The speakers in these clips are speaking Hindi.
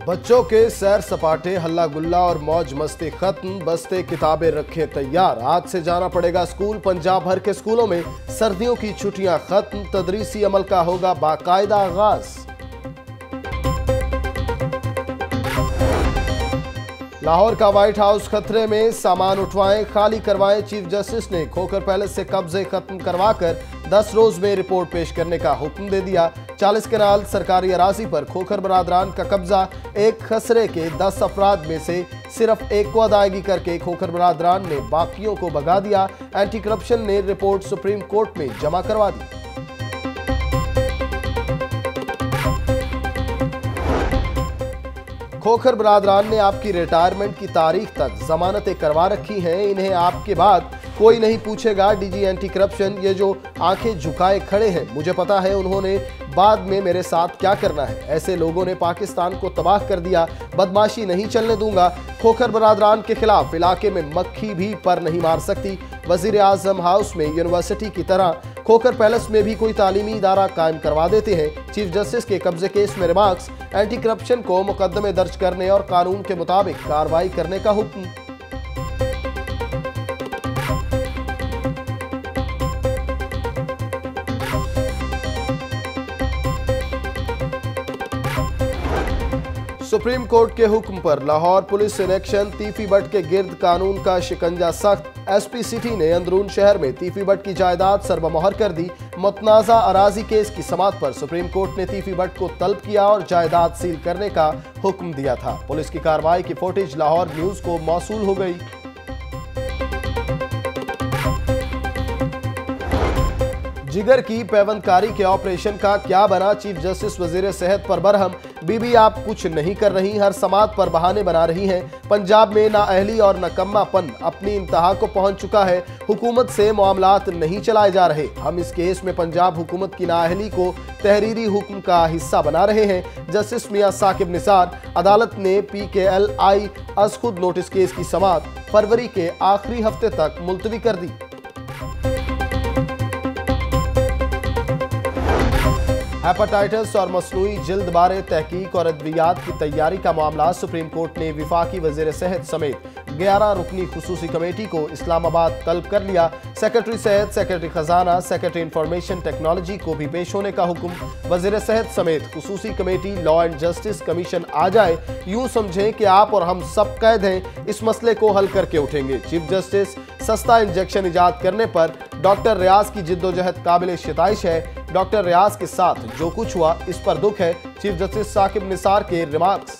बच्चों के सैर सपाटे, हल्ला गुल्ला और मौज मस्ती खत्म, बस्ते किताबें रखें तैयार। आज से जाना पड़ेगा स्कूल। पंजाब भर के स्कूलों में सर्दियों की छुट्टियां खत्म, तदरीसी अमल का होगा बाकायदा आगाज। लाहौर का व्हाइट हाउस खतरे में, सामान उठवाएं, खाली करवाएं। चीफ जस्टिस ने खोखर पैलेस से कब्जे खत्म करवाकर 10 रोज में रिपोर्ट पेश करने का हुक्म दे दिया। 40 कनाल सरकारी अराजी पर खोखर बरादरान का कब्जा। एक खसरे के 10 अफराद में से सिर्फ एक को अदायगी करके खोखर बरादरान ने बाकियों को भगा दिया। एंटी करप्शन ने रिपोर्ट सुप्रीम कोर्ट में जमा करवा दी। खोखर बरादरान ने आपकी रिटायरमेंट की तारीख तक जमानतें करवा रखी हैं। इन्हें आपके बाद कोई नहीं पूछेगा। डीजी एंटी करप्शन, ये जो आंखें झुकाए खड़े हैं, मुझे पता है उन्होंने बाद में मेरे साथ क्या करना है। ऐसे लोगों ने पाकिस्तान को तबाह कर दिया। बदमाशी नहीं चलने दूंगा। खोखर बरादरान के खिलाफ इलाके में मक्खी भी पर नहीं मार सकती। वजीर आजम हाउस में यूनिवर्सिटी की तरह खोखर पैलेस में भी कोई तालीमी इदारा कायम करवा देते हैं। चीफ जस्टिस के कब्जे केस में रिमार्क्स। एंटी करप्शन को मुकदमे दर्ज करने और कानून के मुताबिक कार्रवाई करने का हुक्म। सुप्रीम कोर्ट के हुक्म पर लाहौर पुलिस इनेक्शन। तीफी बट के गिर्द कानून का शिकंजा सख्त। एसपी सिटी ने अंदरून शहर में तीफी बट की जायदाद सर्वमोहर कर दी। मुतनाज़ा अराजी केस की समाअत पर सुप्रीम कोर्ट ने तीफी बट को तलब किया और जायदाद सील करने का हुक्म दिया था। पुलिस की कार्रवाई की फुटेज लाहौर न्यूज को मौसूल हो गई। जिगर की पैवंदकारी के ऑपरेशन का क्या बना? चीफ जस्टिस वजीर सेहत पर बरहम। बीबी आप कुछ नहीं कर रही, हर समात पर बहाने बना रही हैं। पंजाब में नाअहली और नकम्मापन अपनी इंतहा को पहुंच चुका है। हुकूमत से मामलात नहीं चलाए जा रहे। हम इस केस में पंजाब हुकूमत की नाअहली को तहरीरी हुक्म का हिस्सा बना रहे हैं। जस्टिस मियां साकिब निसार। अदालत ने PKLI अज़खुद नोटिस केस की समात फरवरी के आखिरी हफ्ते तक मुलतवी कर दी। हेपेटाइटिस और मसनूई जिल्द बारे तहकीक और अद्वियात की तैयारी का मामला। सुप्रीम कोर्ट ने विफाकी वजीर सेहत समेत 11 रुकनी खुसूसी कमेटी को इस्लामाबाद तलब कर लिया। सेक्रेटरी सेहत, सेक्रेटरी खजाना, सेक्रेटरी इंफॉर्मेशन टेक्नोलॉजी को भी पेश होने का हुक्म। वजीर सेहत समेत खुसूसी committee law and justice commission आ जाए। यूं समझें कि आप और हम सब कैद हैं, इस मसले को हल करके उठेंगे। चीफ जस्टिस सस्ता इंजेक्शन इजाद करने पर डॉक्टर रियाज की जिद्दोजहद काबिल शिताइश है। डॉक्टर रियाज के साथ जो कुछ हुआ इस पर दुख है। चीफ जस्टिस साकिब निसार के रिमार्क्स।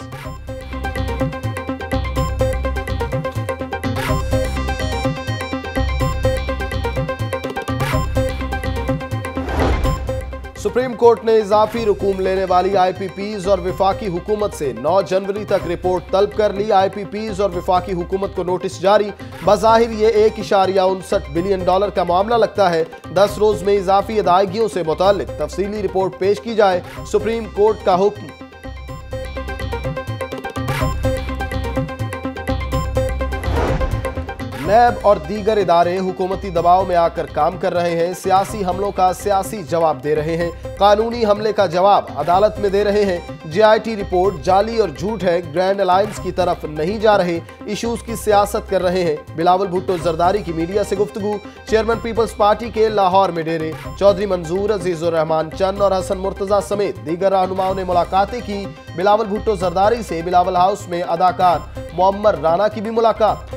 सुप्रीम कोर्ट ने इजाफी रुकूम लेने वाली IPPs और विफाकी हुकूमत से 9 जनवरी तक रिपोर्ट तलब कर ली। IPPs और विफाकी हुकूमत को नोटिस जारी। बज़ाहिर ये $1.59 बिलियन का मामला लगता है। 10 रोज में इजाफी अदायगियों से मुताल्लिक तफसीली रिपोर्ट पेश की जाए, सुप्रीम कोर्ट का हुक्म। नैब और दीगर इदारे हुकूमती दबाव में आकर काम कर रहे हैं। सियासी हमलों का सियासी जवाब दे रहे हैं। कानूनी हमले का जवाब अदालत में दे रहे हैं। JIT रिपोर्ट जाली और झूठ है। ग्रैंड अलायंस की तरफ नहीं जा रहे, इश्यूज की सियासत कर रहे हैं। बिलावल भुट्टो जरदारी की मीडिया से गुफ्तगू। चेयरमैन पीपल्स पार्टी के लाहौर में डेरे। चौधरी मंजूर, अजीजुर रहमान चंद और हसन मुर्तजा समेत दीगर रहनुमाओं ने मुलाकातें की। बिलावल भुट्टो जरदारी से बिलावल हाउस में अदाकार मोअम्मर राना की भी मुलाकात।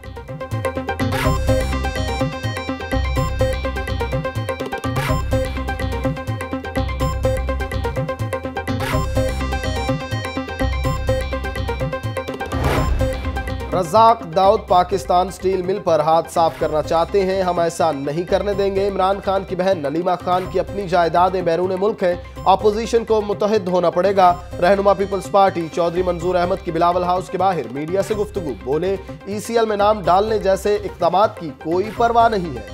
रज़ाक दाऊद पाकिस्तान स्टील मिल पर हाथ साफ करना चाहते हैं, हम ऐसा नहीं करने देंगे। इमरान खान की बहन नलीमा खान की अपनी जायदादें बैरून मुल्क हैं, अपोजिशन को मुत्तहिद होना पड़ेगा। रहनुमा पीपल्स पार्टी चौधरी मंजूर अहमद की बिलावल हाउस के बाहर मीडिया से गुफ्तगू। बोले ECL में नाम डालने जैसे इक़दामात की कोई परवाह नहीं है।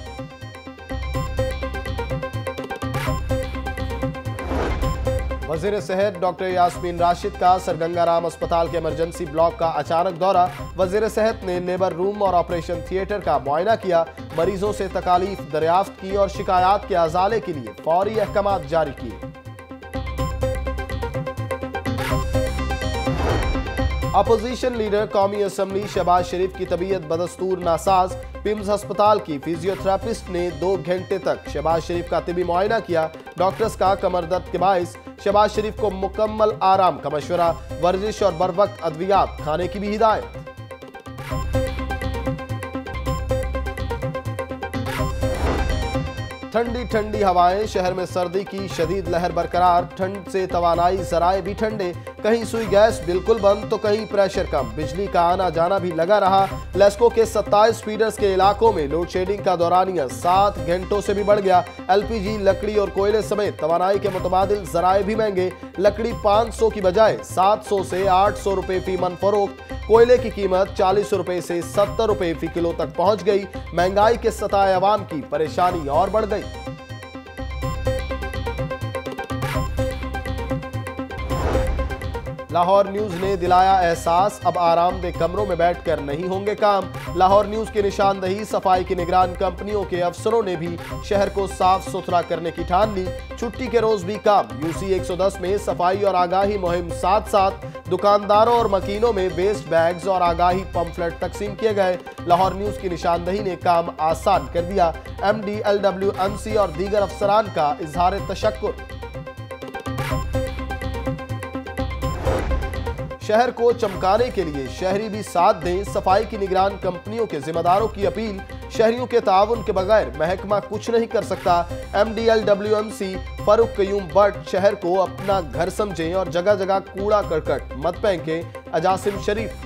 वज़ीर सेहत डॉक्टर यास्मीन राशिद का सरगंगाराम अस्पताल के इमरजेंसी ब्लॉक का अचानक दौरा। वज़ीर सेहत ने लेबर रूम और ऑपरेशन थिएटर का मुआयना किया, मरीजों से तकालीफ दरियाफ्त की और शिकायत के अजाले के लिए फौरी अहकाम जारी किए। अपोजिशन लीडर कौमी असम्बली शहबाज शरीफ की तबीयत बदस्तूर नासाज। पिम्स अस्पताल की फिजियोथेरेपिस्ट ने 2 घंटे तक शहबाज शरीफ का तिबी मुआयना किया। डॉक्टर्स का कमर दर्द के बायस शहबाज शरीफ को मुकम्मल आराम का मशवरा। वर्जिश और बरवक्त अद्वियात खाने की भी हिदायत। ठंडी ठंडी हवाएं, शहर में सर्दी की शदीद लहर बरकरार। ठंड से तवानाई जराए भी ठंडे, कहीं सुई गैस बिल्कुल बंद तो कहीं प्रेशर कम। बिजली का आना जाना भी लगा रहा। लेस्को के 27 फीडर्स के इलाकों में लोड शेडिंग का दौरानिया 7 घंटों से भी बढ़ गया। LPG, लकड़ी और कोयले समेत तवानाई के मुतबादिल जराए भी महंगे। लकड़ी 500 की बजाय 700 से 800 रुपए फी मन फरोख्त। कोयले की कीमत 40 रुपए से 70 रुपए फी किलो तक पहुंच गई। महंगाई के सताए अवाम की परेशानी और बढ़ गई। लाहौर न्यूज ने दिलाया एहसास, अब आरामदेह कमरों में बैठकर नहीं होंगे काम। लाहौर न्यूज की निशानदही सफाई की निगरान कंपनियों के अफसरों ने भी शहर को साफ सुथरा करने की ठान ली। छुट्टी के रोज भी काम। UC 110 में सफाई और आगाही मुहिम साथ साथ दुकानदारों और मकीनों में वेस्ट बैग्स और आगाही पंफलेट तकसीम किए गए। लाहौर न्यूज की निशानदही ने काम आसान कर दिया। MD, LWMC और दीगर अफसरान का इजहार तशक्कुर। शहर को चमकाने के लिए शहरी भी साथ दें। सफाई की निगरान कंपनियों के जिम्मेदारों की अपील। शहरियों के ताउन के बगैर महकमा कुछ नहीं कर सकता। MD, LWMC फारूक कयूम भट्ट शहर को अपना घर समझें और जगह जगह कूड़ा करकट मत फेंकें। अजासिम शरीफ।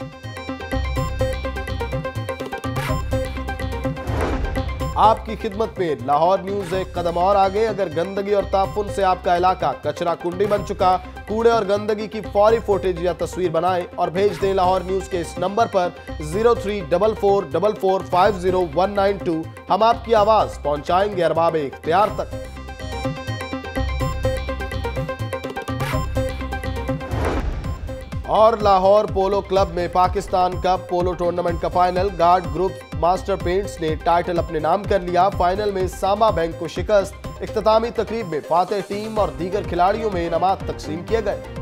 आपकी खिदमत में लाहौर न्यूज एक कदम और आगे। अगर गंदगी और ताफुन से आपका इलाका कचरा कुंडी बन चुका, कूड़े और गंदगी की फौरी फुटेज या तस्वीर बनाएं और भेज दें लाहौर न्यूज के इस नंबर पर 0344450192। हम आपकी आवाज पहुंचाएंगे अरबाब इख्तियार तक। और लाहौर पोलो क्लब में पाकिस्तान कप पोलो टूर्नामेंट का final. Guard group master paints ने टाइटल अपने नाम कर लिया। फाइनल में सामा बैंक को शिकस्त। इख्तितामी तकरीब में फातेह टीम और दीगर खिलाड़ियों में इनामात तकसीम किए गए।